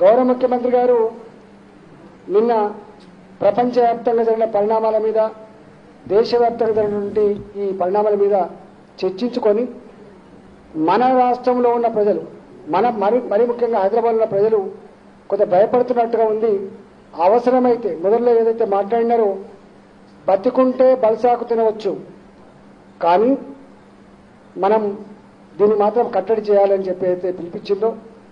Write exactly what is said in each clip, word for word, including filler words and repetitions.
గౌరవ ముఖ్యమంత్రి గారు నిన్న ప్రపంచవ్యాప్తంగా జరిగిన పరిణామాల మీద దేశవ్యాప్తంగా జరిగినటువంటి ఈ పరిణామాల మీద చర్చించుకొని మన రాష్ట్రంలో ఉన్న ప్రజలు మన మరి మరి ముఖ్యంగా హైదరాబాద్ ఉన్న ప్రజలు కొంత భయపడుతున్నట్టుగా ఉంది. అవసరమైతే మొదట్లో ఏదైతే మాట్లాడినారో బతికుంటే బలసాకు తినవచ్చు, కానీ మనం దీన్ని మాత్రం కట్టడి చేయాలని చెప్పి అయితే పిలిపించిందో,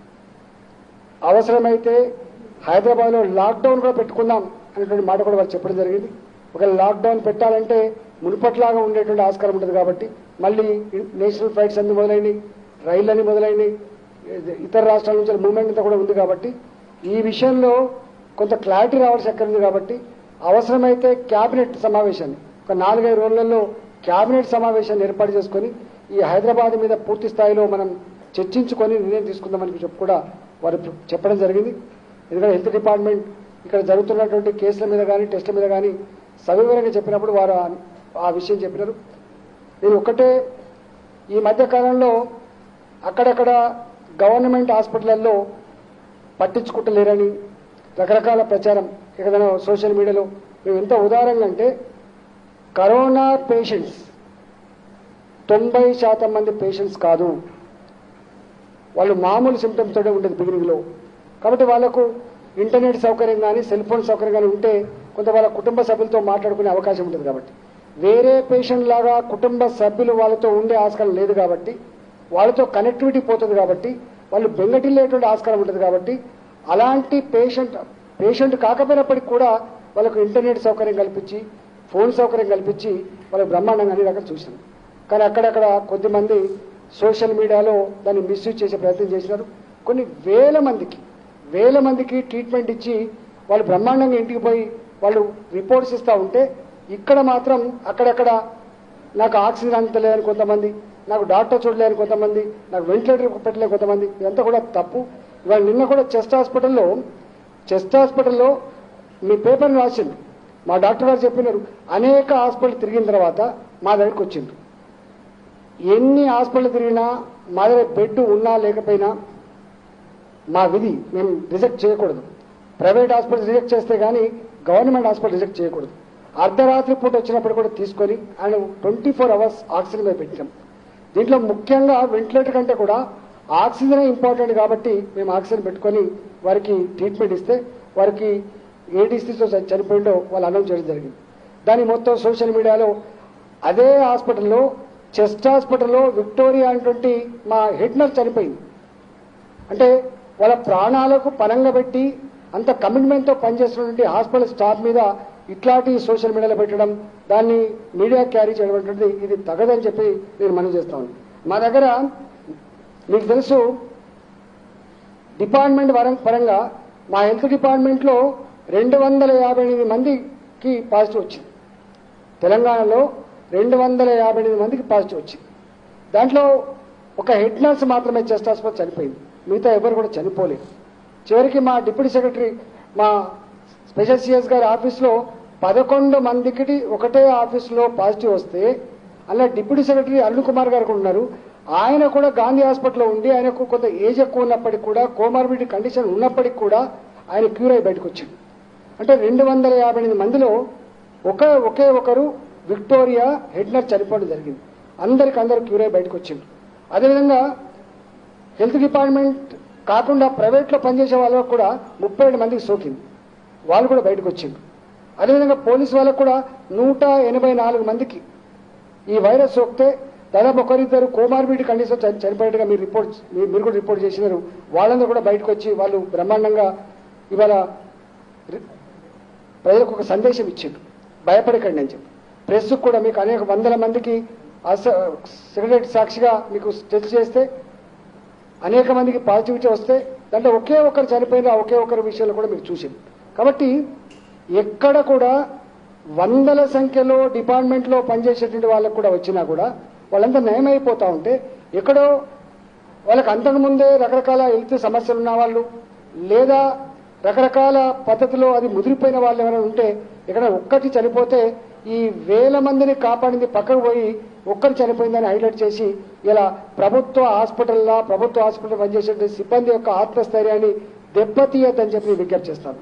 అవసరమైతే హైదరాబాద్లో లాక్డౌన్ కూడా పెట్టుకుందాం అనేటువంటి మాట కూడా వాళ్ళు చెప్పడం జరిగింది. ఒకవేళ లాక్డౌన్ పెట్టాలంటే మునుపట్లాగా ఉండేటువంటి ఆస్కారం ఉంటుంది కాబట్టి మళ్ళీ నేషనల్ ఫ్లైట్స్ అన్ని మొదలైనవి, రైళ్లన్నీ మొదలైనవి, ఇతర రాష్ట్రాల నుంచి మూవ్మెంట్ అంతా కూడా ఉంది కాబట్టి ఈ విషయంలో కొంత క్లారిటీ రావాల్సి ఎక్కడ ఉంది కాబట్టి అవసరమైతే క్యాబినెట్ సమావేశాన్ని ఒక నాలుగైదు రోజులలో క్యాబినెట్ సమావేశాన్ని ఏర్పాటు చేసుకొని ఈ హైదరాబాద్ మీద పూర్తి స్థాయిలో మనం చర్చించుకొని నిర్ణయం తీసుకుందామని చెప్పి కూడా వారు చెప్పడం జరిగింది. ఎందుకంటే హెల్త్ డిపార్ట్మెంట్ ఇక్కడ జరుగుతున్నటువంటి కేసుల మీద కానీ టెస్టుల మీద కానీ సవివరంగా చెప్పినప్పుడు వారు ఆ విషయం చెప్పినారు. నేను ఒకటే, ఈ మధ్య కాలంలో అక్కడక్కడ గవర్నమెంట్ హాస్పిటళ్లలో పట్టించుకుంటలేరని రకరకాల ప్రచారం ఏదైనా సోషల్ మీడియాలో మేము ఎంత ఉదాహరణగా అంటే కరోనా పేషెంట్స్ తొంభై శాతం మంది పేషెంట్స్ కాదు, వాళ్ళు మామూలు సిమ్టమ్స్ తోటే ఉండేది బిగినింగ్లో. కాబట్టి వాళ్లకు ఇంటర్నెట్ సౌకర్యం కానీ సెల్ ఫోన్ సౌకర్యం కానీ ఉంటే కొంత వాళ్ళ కుటుంబ సభ్యులతో మాట్లాడుకునే అవకాశం ఉంటుంది. కాబట్టి వేరే పేషెంట్ లాగా కుటుంబ సభ్యులు వాళ్ళతో ఉండే ఆస్కారం లేదు కాబట్టి వాళ్ళతో కనెక్టివిటీ పోతుంది కాబట్టి వాళ్ళు బెంగటిల్లేటువంటి ఆస్కారం ఉంటుంది కాబట్టి అలాంటి పేషెంట్ పేషెంట్ కాకపోయినప్పటికీ కూడా వాళ్ళకు ఇంటర్నెట్ సౌకర్యం కల్పించి ఫోన్ సౌకర్యం కల్పించి వాళ్ళకు బ్రహ్మాండంగా అన్ని రకాలు చూసినాం. కానీ అక్కడక్కడ కొద్దిమంది సోషల్ మీడియాలో దాన్ని మిస్యూజ్ చేసే ప్రయత్నం చేసినారు. కొన్ని వేల మందికి వేల మందికి ట్రీట్మెంట్ ఇచ్చి వాళ్ళు బ్రహ్మాండంగా ఇంటికి పోయి వాళ్ళు రిపోర్ట్స్ ఇస్తూ ఉంటే ఇక్కడ మాత్రం అక్కడక్కడ నాకు ఆక్సిజన్ అందలేదని కొంతమంది, నాకు డాక్టర్ చూడలేని కొంతమంది, నాకు వెంటిలేటర్ పెట్టలేని కొంతమంది, ఇదంతా కూడా తప్పు. ఇవాళ నిన్న కూడా చెస్ట్ హాస్పిటల్లో చెస్ట్ హాస్పిటల్లో మీ పేపర్ని రాసింది, మా డాక్టర్ గారు చెప్పినారు, అనేక హాస్పిటల్ తిరిగిన తర్వాత మా దగ్గరికి వచ్చిండ్రు. ఎన్ని హాస్పిటల్ తిరిగినా మా దగ్గర బెడ్ ఉన్నా లేకపోయినా మా విధి, మేము రిజెక్ట్ చేయకూడదు. ప్రైవేట్ హాస్పిటల్ రిజెక్ట్ చేస్తే కానీ గవర్నమెంట్ హాస్పిటల్ రిజెక్ట్ చేయకూడదు. అర్ధరాత్రి పూట వచ్చినప్పుడు కూడా తీసుకొని ఆయన ట్వంటీ ఫోర్ అవర్స్ ఆక్సిజన్ మీద పెట్టాం. దీంట్లో ముఖ్యంగా వెంటిలేటర్ కంటే కూడా ఆక్సిజనే ఇంపార్టెంట్ కాబట్టి మేము ఆక్సిజన్ పెట్టుకొని వారికి ట్రీట్మెంట్ ఇస్తే వారికి ఏ డిసీజ్తో చనిపోయిందో వాళ్ళు అనౌన్స్ చేయడం జరిగింది. దాని మొత్తం సోషల్ మీడియాలో అదే హాస్పిటల్లో చెస్ట్ హాస్పిటల్లో విక్టోరియా అనేటువంటి మా హెడ్ నర్స్ చనిపోయింది. అంటే వాళ్ళ ప్రాణాలకు పనంగా పెట్టి అంత కమిట్మెంట్తో పనిచేస్తున్నటువంటి హాస్పిటల్ స్టాఫ్ మీద ఇట్లాంటి సోషల్ మీడియాలో పెట్టడం, దాన్ని మీడియా క్యారీ చేయడం అనేది ఇది తగదని చెప్పి నేను మనవి చేస్తాను. మా దగ్గర మీకు తెలుసు డిపార్ట్మెంట్ పరంగా మా హెల్త్ డిపార్ట్మెంట్లో రెండు వందల యాభై ఎనిమిది మందికి పాజిటివ్ వచ్చింది. తెలంగాణలో రెండు వందల యాభై ఎనిమిది మందికి పాజిటివ్ వచ్చింది. దాంట్లో ఒక హెడ్ నర్స్ మాత్రమే చెస్ట్ హాస్పిటల్ చనిపోయింది, మిగతా ఎవరు కూడా చనిపోలేదు. చివరికి మా డిప్యూటీ సెక్రటరీ మా స్పెషల్ సిఎస్ గారి ఆఫీస్లో పదకొండు మందికి ఒకటే ఆఫీసులో పాజిటివ్ వస్తే అలా డిప్యూటీ సెక్రటరీ అరుణ్ కుమార్ గారు కూడా ఉన్నారు. ఆయన కూడా గాంధీ హాస్పిటల్లో ఉండి ఆయనకు కొంత ఏజ్ ఎక్కువ ఉన్నప్పటికీ కూడా కోమార్బిడిటీ కండిషన్ ఉన్నప్పటికీ కూడా ఆయన క్యూర్ అయి బయటకు వచ్చింది. అంటే రెండు వందల యాభై ఎనిమిది మందిలో ఒక ఒకే ఒకరు విక్టోరియా హెడ్ నర్స్ చనిపోవడం జరిగింది. అందరికి అందరూ క్యూర్ అయి బయటకు వచ్చింది. అదేవిధంగా హెల్త్ డిపార్ట్మెంట్ కాకుండా ప్రైవేట్లో పనిచేసే వాళ్ళకు కూడా ముప్పై ఏడు మందికి సోకింది, వాళ్ళు కూడా బయటకు వచ్చింది. అదేవిధంగా పోలీసు వాళ్ళకు కూడా నూట ఎనభై నాలుగు మందికి ఈ వైరస్ సోకితే దాదాపు ఒకరిద్దరు కోమార్బిడిటీ కండిషన్ చనిపోయినట్టుగా మీరు రిపోర్ట్ మీరు కూడా రిపోర్ట్ చేసినారు. వాళ్ళందరూ కూడా బయటకు వచ్చి వాళ్ళు బ్రహ్మాండంగా ఇవాళ ప్రజలకు ఒక సందేశం ఇచ్చిండ్రు, భయపడకండి అని చెప్పి. ప్రెస్కు కూడా మీకు అనేక వందల మందికి సెక్రటరీ సాక్షిగా మీకు టెస్ట్ చేస్తే అనేక మందికి పాజిటివిటీ వస్తే దాంట్లో ఒకే ఒకరు చనిపోయిన ఒకే ఒకరి విషయంలో కూడా మీకు చూసింది. కాబట్టి ఎక్కడ కూడా వందల సంఖ్యలో డిపార్ట్మెంట్లో పనిచేసేటువంటి వాళ్ళకు కూడా వచ్చినా కూడా వాళ్ళంతా నయమైపోతూ ఉంటే ఎక్కడో వాళ్ళకి అంతకుముందే రకరకాల హెల్త్ సమస్యలు ఉన్న వాళ్ళు లేదా రకరకాల పద్ధతిలో అది ముదిరిపోయిన వాళ్ళు ఎవరైనా ఉంటే ఇక్కడ ఒక్కటి చనిపోతే ఈ వేల మందిని కాపాడింది పక్కకు పోయి ఒక్కరు చనిపోయిందని హైలైట్ చేసి ఇలా ప్రభుత్వ హాస్పిటల్లో ప్రభుత్వ హాస్పిటల్ పనిచేసే సిబ్బంది యొక్క ఆత్మస్థైర్యాన్ని దెబ్బతీయద్దని చెప్పి విజ్ఞప్తి చేస్తాను.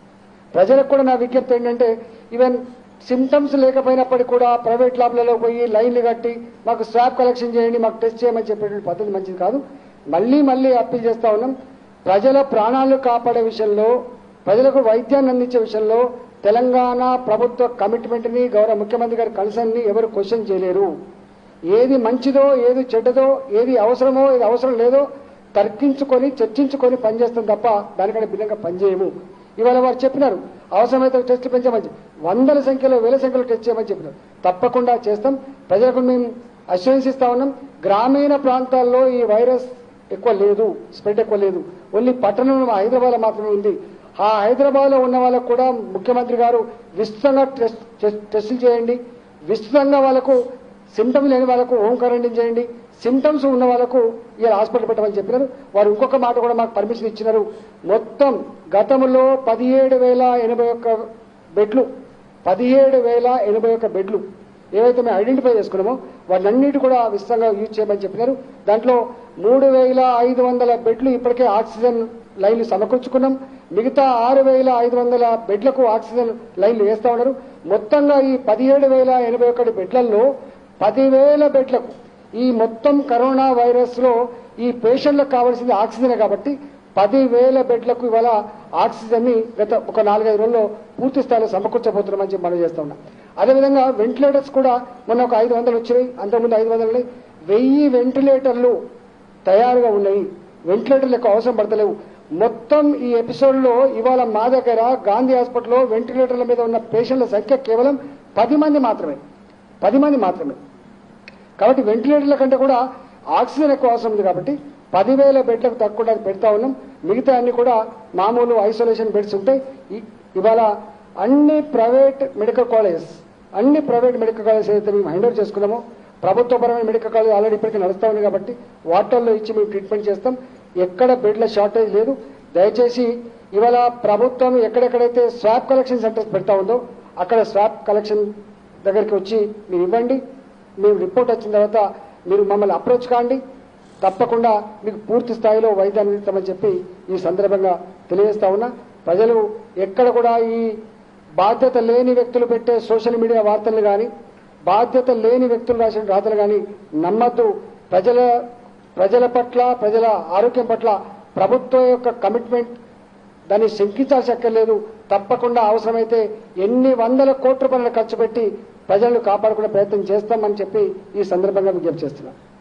ప్రజలకు కూడా నా విజ్ఞప్తి ఏంటంటే, ఈవెన్ సిమ్టమ్స్ లేకపోయినప్పటికీ కూడా ప్రైవేట్ ల్యాబ్లలో పోయి లైన్లు కట్టి మాకు స్వాబ్ కలెక్షన్ చేయండి, మాకు టెస్ట్ చేయమని చెప్పేటువంటి పద్ధతి మంచిది కాదు. మళ్ళీ మళ్ళీ అప్పీల్ చేస్తా ఉన్నాం, ప్రజల ప్రాణాలు కాపాడే విషయంలో, ప్రజలకు వైద్యాన్ని అందించే విషయంలో తెలంగాణ ప్రభుత్వ కమిట్మెంట్ని, గౌరవ ముఖ్యమంత్రి గారి కన్సర్న్ని ఎవరు క్వశ్చన్ చేయలేరు. ఏది మంచిదో, ఏది చెడ్డదో, ఏది అవసరమో, ఏది అవసరం లేదో తర్కించుకొని చర్చించుకొని పనిచేస్తాం తప్ప దానికంటే భిన్నంగా పనిచేయము. ఇవాళ వారు చెప్పినారు అవసరమైతే టెస్ట్ పెంచమని, వందల సంఖ్యలో వేల సంఖ్యలో టెస్ట్ చేయమని చెప్పినారు. తప్పకుండా చేస్తాం. ప్రజలకు మేము అష్యూరెన్స్ ఇస్తా ఉన్నాం. గ్రామీణ ప్రాంతాల్లో ఈ వైరస్ ఎక్కువ లేదు, స్ప్రెడ్ ఎక్కువ లేదు. ఓన్లీ పట్టణంలో హైదరాబాద్ లో మాత్రమే ఉంది. ఆ హైదరాబాద్ లో ఉన్న వాళ్ళకు కూడా ముఖ్యమంత్రి గారు విస్తృతంగా టెస్ట్ టెస్టులు చేయండి, విస్తృతంగా వాళ్ళకు సిమ్టమ్స్ లేని వాళ్ళకు హోమ్ క్వారంటైన్ చేయండి, సిమ్టమ్స్ ఉన్న వాళ్ళకు ఇలా హాస్పిటల్ పెట్టమని చెప్పినారు. వారు ఇంకొక మాట కూడా మాకు పర్మిషన్ ఇచ్చినారు. మొత్తం గతంలో పదిహేడు వేల ఎనభై ఒక్క బెడ్లు పదిహేడు వేల ఎనభై ఒక్క బెడ్లు ఏవైతే మేము ఐడెంటిఫై చేసుకున్నామో వాటన్నిటి కూడా విస్తృతంగా యూజ్ చేయమని చెప్పినారు. దాంట్లో మూడు వేల ఐదు వందల బెడ్లు ఇప్పటికే ఆక్సిజన్ లైన్లు సమకూర్చుకున్నాం. మిగతా ఆరు వేల ఐదు వందల బెడ్లకు ఆక్సిజన్ లైన్లు వేస్తా ఉన్నారు. మొత్తంగా ఈ పదిహేడు వేల ఎనభై ఒకటి బెడ్లలో పదివేల బెడ్లకు ఈ మొత్తం కరోనా వైరస్ లో ఈ పేషెంట్లకు కావాల్సింది ఆక్సిజన్ కాబట్టి పదివేల బెడ్లకు ఇవాళ ఆక్సిజన్ ని గత ఒక నాలుగైదు రోజుల్లో పూర్తి స్థాయిలో సమకూర్చబోతున్నామని చెప్పి మనం చేస్తా ఉన్నాం. అదేవిధంగా వెంటిలేటర్స్ కూడా మొన్న ఒక ఐదు వందలు వచ్చినాయి, అంతకుముందు ఐదు వందలు ఉన్నాయి. వెయ్యి వెంటిలేటర్లు తయారుగా ఉన్నాయి. వెంటిలేటర్లు ఎక్కువ అవసరం పడతలేవు. మొత్తం ఈ ఎపిసోడ్ లో ఇవాళ మా దగ్గర గాంధీ హాస్పిటల్లో వెంటిలేటర్ల మీద ఉన్న పేషెంట్ల సంఖ్య కేవలం పది మంది మాత్రమే పది మంది మాత్రమే కాబట్టి వెంటిలేటర్ల కంటే కూడా ఆక్సిజన్ ఎక్కువ అవసరం ఉంది కాబట్టి పదివేల బెడ్లకు తక్కువ పెడతా ఉన్నాం. మిగతా అన్ని కూడా మామూలు ఐసోలేషన్ బెడ్స్ ఉంటాయి. ఇవాళ అన్ని ప్రైవేట్ మెడికల్ కాలేజెస్ అన్ని ప్రైవేట్ మెడికల్ కాలేజెస్ ఏదైతే మేము హ్యాండ్ ఓవర్ చేసుకున్నామో, ప్రభుత్వపరమైన మెడికల్ కాలేజ్ ఆల్రెడీ ఇప్పటికీ నడుస్తా ఉన్నాయి కాబట్టి వాటిల్లో ఇచ్చి మేము ట్రీట్మెంట్ చేస్తాం. ఎక్కడ బెడ్ల షార్టేజ్ లేదు. దయచేసి ఇవాళ ప్రభుత్వం ఎక్కడెక్కడైతే స్వాబ్ కలెక్షన్ సెంటర్స్ పెడతా ఉందో అక్కడ స్వాబ్ కలెక్షన్ దగ్గరికి వచ్చి మీరు ఇవ్వండి. మేము రిపోర్ట్ వచ్చిన తర్వాత మీరు మమ్మల్ని అప్రోచ్ కాండి. తప్పకుండా మీకు పూర్తి స్థాయిలో వైద్యాన్ని అందిస్తామని చెప్పి ఈ సందర్భంగా తెలియజేస్తా ఉన్నా. ప్రజలు ఎక్కడ కూడా ఈ బాధ్యత లేని వ్యక్తులు పెట్టే సోషల్ మీడియా వార్తలు కానీ, బాధ్యత లేని వ్యక్తులు రాసిన రాతలు కానీ నమ్మద్దు. ప్రజల ప్రజల పట్ల, ప్రజల ఆరోగ్యం పట్ల ప్రభుత్వం యొక్క కమిట్మెంట్ దాన్ని శంకించాల్సి అక్కర్లేదు. తప్పకుండా అవసరమైతే ఎన్ని వందల కోట్ల రూపాయలు ఖర్చు పెట్టి ప్రజలను కాపాడుకునే ప్రయత్నం చేస్తామని చెప్పి ఈ సందర్భంగా విజ్ఞప్తి చేస్తున్నాం.